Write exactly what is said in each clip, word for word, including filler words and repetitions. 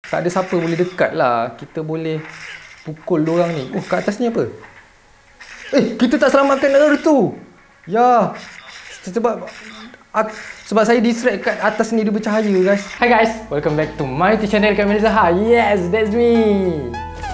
tak ada siapa boleh dekat lah. Kita boleh pukul diorang ni. Oh, kat atas ni apa? Eh, kita tak selamatkan orang tu. Ya. Sebab sebab saya distract kat atas ni dia bercahaya, guys. Hi guys, welcome back to my YouTube channel Kamil Zaha. Yes, that's me.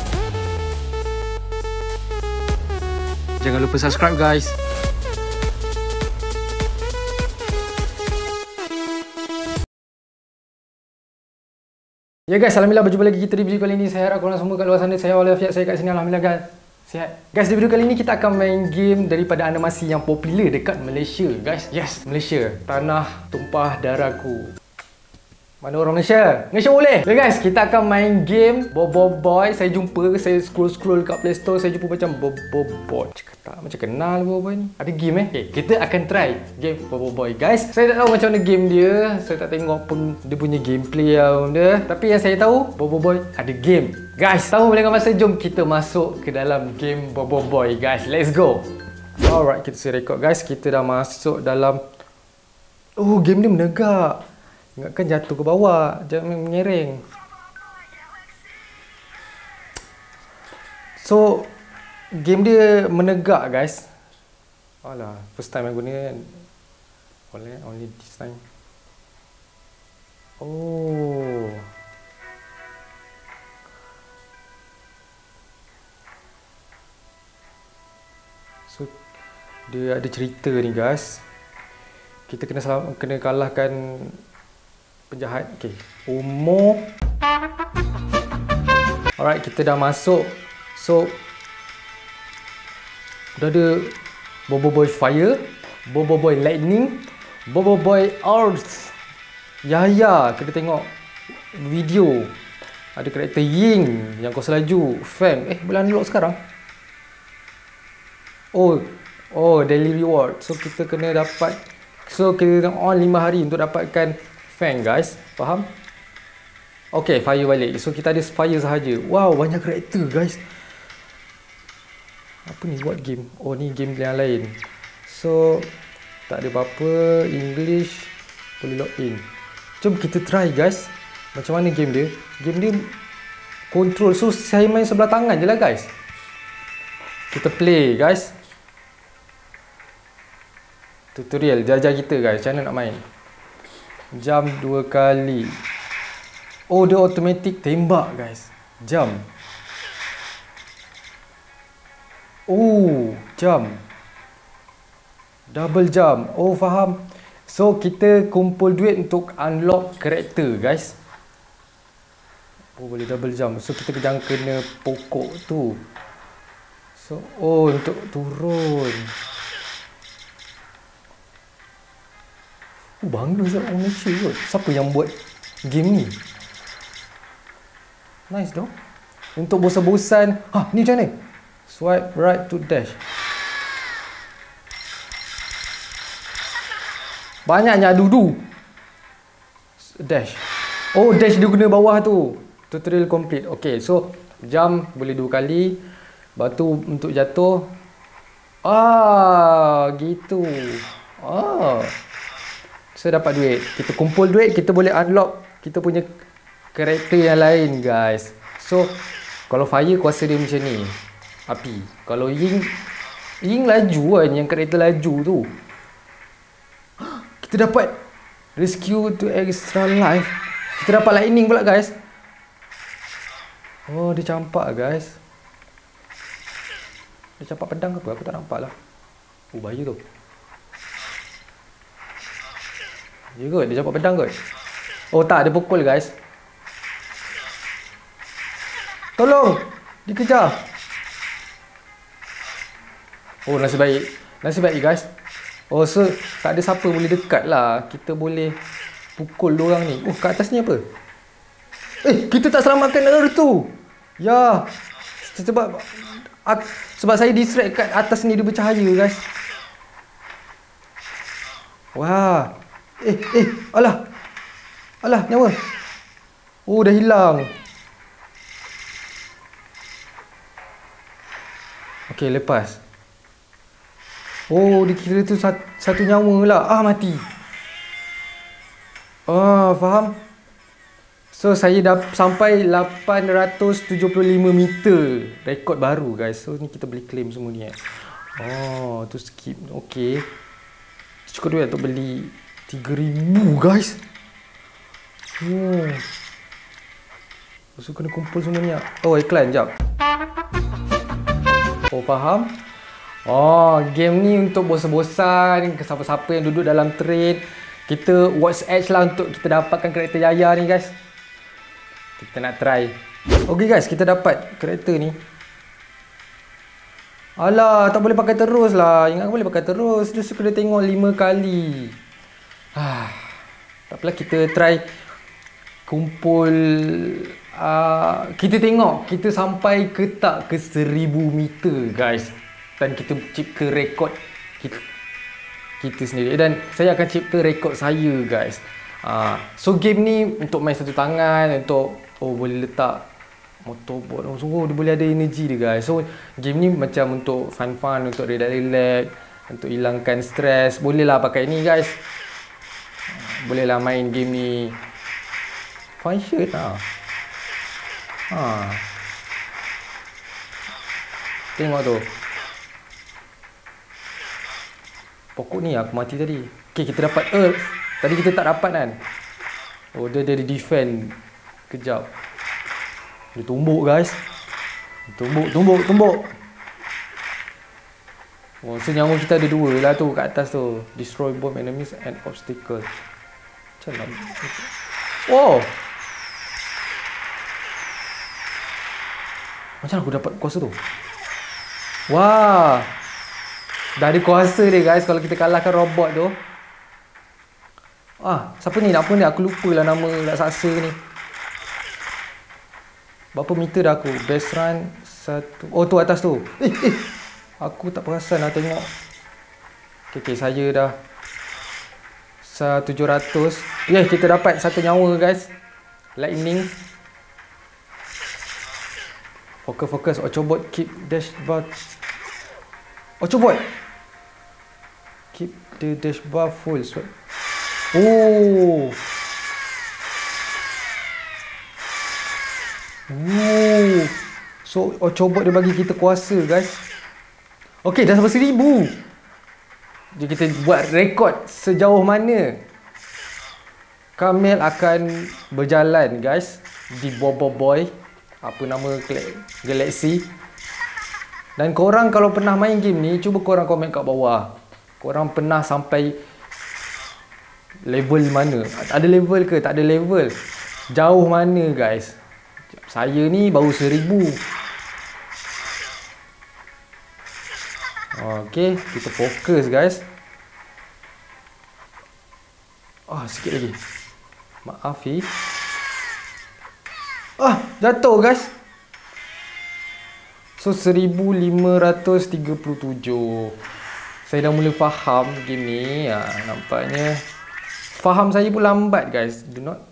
Jangan lupa subscribe, guys. Ya guys, alhamdulillah berjumpa lagi kita di video kali ini. Saya harap korang semua kat luar sana saya walafiat, saya kat sini alhamdulillah guys. Sihat. Guys, di video kali ini kita akan main game daripada animasi yang popular dekat Malaysia, guys. Yes, Malaysia, tanah tumpah darahku. Mana orang Malaysia? Malaysia boleh. Okay guys, kita akan main game Bobo Boy. Saya jumpa, saya scroll-scroll kat Play Store, saya jumpa macam Bobo Boy. Tak macam kenal Bobo Boy ni. Ada game eh? Okay, kita akan try game Bobo Boy, guys. Saya tak tahu macam mana game dia. Saya tak tengok pun dia punya gameplay lah dia. Tapi yang saya tahu, Bobo Boy ada game. Guys, tahu dengan masa, jom kita masuk ke dalam game Bobo Boy, guys. Let's go. Alright, kita saya record, guys. Kita dah masuk dalam. Oh, game dia menegak. Ingatkan jatuh ke bawah, jangan menyering. So, game dia menegak, guys. Alah, first time aku guna. Boleh, only this time. Oh. So, dia ada cerita ni, guys. Kita kena salam, kena kalahkan penjahat. Okay, umur. Alright, kita dah masuk. So, dah ada Bobo Boy Fire, Bobo Boy Lightning, Bobo Boy Earth. Ya ya, kita tengok video. Ada karakter Ying yang kau selaju. Fang. Eh, boleh unlock sekarang? Oh, oh, daily reward. So, kita kena dapat. So, kita on lima hari untuk dapatkan Fang, guys. Faham? Okay, fire balik. So, kita ada fire sahaja. Wow, banyak karakter, guys. Apa ni buat game? Oh, ni game yang lain. So, tak ada apa-apa. English. Boleh login. Jom kita try, guys. Macam mana game dia? Game dia control. So, saya main sebelah tangan je lah, guys. Kita play, guys. Tutorial. Dia ajar kita, guys. Macam mana nak main. Jam dua kali. Oh, dia automatic tembak, guys. Jam. Oh, jam. Double jam. Oh, faham. So, kita kumpul duit untuk unlock karakter, guys. Oh, boleh double jam. So, kita jangan kena pokok tu. So, oh, untuk turun. Oh, bangga sangat orang Malaysia kot. Siapa yang buat game ni? Nice dong. Untuk bosan-bosan. Ha, ni macam mana? Swipe right to dash. Banyaknya dudu. Dash. Oh, dash dia guna bawah tu. Tutorial complete. Okay, so jump boleh dua kali. Batu untuk jatuh. Ah, gitu. Ah. So, dapat duit. Kita kumpul duit, kita boleh unlock kita punya karakter yang lain, guys. So, kalau fire kuasa dia macam ni. Api. Kalau Ying, Ying laju kan, yang karakter laju tu. Kita dapat rescue to extra life. Kita dapat lightning pula, guys. Oh, dia campak, guys. Dia campak pedang ke apa? Aku tak nampak lah. Oh, bahaya tu. Ya kot, dia campak pedang kot. Oh tak, dia pukul, guys. Tolong, dikejar. Oh, nasib baik. Nasib baik, guys. Oh, so tak ada siapa boleh dekat lah. Kita boleh pukul diorang ni. Oh, kat atas ni apa? Eh, kita tak selamatkan orang tu. Ya. Sebab Sebab saya distract kat atas ni dia bercahaya, guys. Wah. Eh, eh, alah. Alah, nyawa. Oh, dah hilang. Okey, lepas. Oh, dikira tu satu, satu nyawa lah. Ah, mati. Ah, faham? So saya dah sampai lapan ratus tujuh puluh lima meter. Rekod baru guys. So ni kita boleh claim semua ni eh. Oh, tu skip. Okay. Cukup duit untuk beli tiga ribu guys. Oh. So kena kumpul semua ni. Oh, iklan jap. Oh, faham? Oh, game ni untuk bosan-bosan, siapa-siapa yang duduk dalam train. Kita watch edge lah untuk kita dapatkan karakter Yaya ni guys. Kita nak try. Okay guys, kita dapat karakter ni. Alah, tak boleh pakai terus lah. Ingat boleh pakai terus. Dia suka dia tengok lima kali. Ah, tak apalah, kita try kumpul. Uh, kita tengok kita sampai ke tak ke seribu meter guys. Dan kita cipta rekod kita, kita sendiri. Dan saya akan cipta rekod saya guys. uh, So game ni untuk main satu tangan. Untuk oh boleh letak motorboard. Oh, sungguh dia boleh ada energi dia guys. So game ni macam untuk fun-fun, untuk relax-relax, untuk hilangkan stres. Boleh lah pakai ni guys. Boleh lah main game ni. Fun shirt lah. Ha. Tengok tu. Pokok ni aku mati tadi. Okay, kita dapat earth. Tadi kita tak dapat kan. Oh, dia dia defend. Kejap. Dia tumbuk guys. Tumbuk, tumbuk, tumbuk. Oh, so nyawa kita ada dua lah tu kat atas tu. Destroy bomb enemies and obstacles. Macam mana? Oh. Macam aku dapat kuasa tu? Wah. Dah ada kuasa dia guys kalau kita kalahkan robot tu. Ah, siapa ni? Apa ni? Aku lupa lah nama raksasa ni. Berapa meter dah aku? Best run satu. Oh, tu atas tu. Eh, eh. Aku tak perasan lah tengok. Okay, okay, saya dah tujuh ratus. Yeah, kita dapat satu nyawa guys. Lightning. Fokus, fokus. Ochobot keep dash bar. Ochobot keep the dash bar full. Oh. Oh. So Ochobot dia bagi kita kuasa guys. Okay, dah sampai seribu. Jadi kita buat rekod sejauh mana Kamil akan berjalan guys di Bobo Boy, apa nama Galaxy. Dan korang kalau pernah main game ni, cuba korang komen kat bawah. Korang pernah sampai level mana? Ada level ke? Tak ada level. Jauh mana guys? Saya ni baru seribu. Okay, kita fokus guys. Ah, sikit lagi. Maaf eh. Ah, jatuh guys. So seribu lima ratus tiga puluh tujuh. Saya dah mula faham game ni. Ha, nampaknya faham saya pun lambat guys. Do not.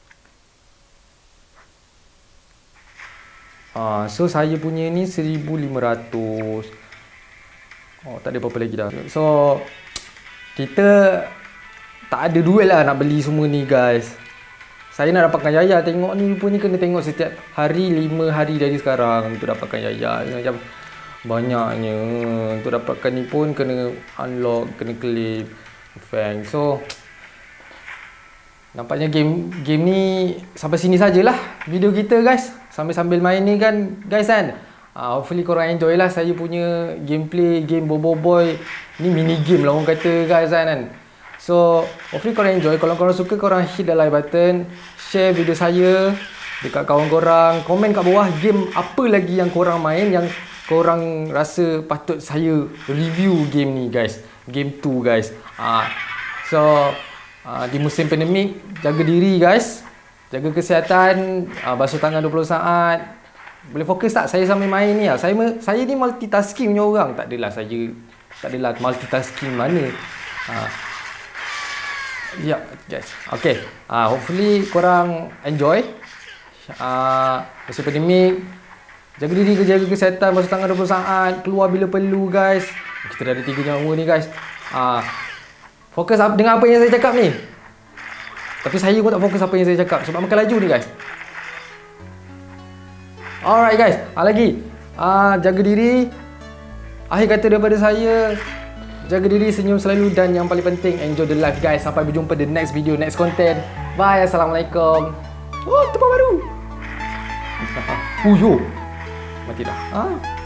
Ah, so saya punya ni seribu lima ratus. Oh, tak ada apa-apa lagi dah. So kita tak ada duit lah nak beli semua ni guys. Saya nak dapatkan Yaya. Tengok ni rupanya kena tengok setiap hari, lima hari dari sekarang untuk dapatkan Yaya. Macam banyaknya. Untuk dapatkan ni pun kena unlock, kena claim Fang. So nampaknya game game ni sampai sini sajalah video kita guys. Sambil-sambil main ni kan guys kan. Uh, hopefully korang enjoy lah saya punya gameplay game Bobo Boy. Ni mini game lah orang kata guys kan. So hopefully korang enjoy. Kalau korang suka, korang hit the like button, share video saya dekat kawan korang, komen kat bawah game apa lagi yang korang main yang korang rasa patut saya review game ni guys. Game tu guys. uh, So uh, di musim pandemik, jaga diri guys, jaga kesihatan, uh, basuh tangan dua puluh saat. Boleh fokus tak saya sambil main ni lah. Saya saya ni multitasking punya orang. Tak adalah saya tak adalah multitasking mana. Ha. Ya, yeah, guys. Okay. Ha, hopefully korang enjoy. Ah, uh, musim pandemik. Jaga diri, jaga kesihatan, basuh tangan dua puluh saat, keluar bila perlu guys. Kita dah ada tiga nyawa ni guys. Ah, uh, fokus dengan apa yang saya cakap ni. Tapi saya pun tak fokus apa yang saya cakap sebab makan laju ni guys. Alright guys, ah, lagi ah, jaga diri. Akhir kata daripada saya, jaga diri, senyum selalu, dan yang paling penting, enjoy the life guys. Sampai berjumpa di next video, next content. Bye, Assalamualaikum. Oh, tempat baru. Uyo. Mati dah. Ah.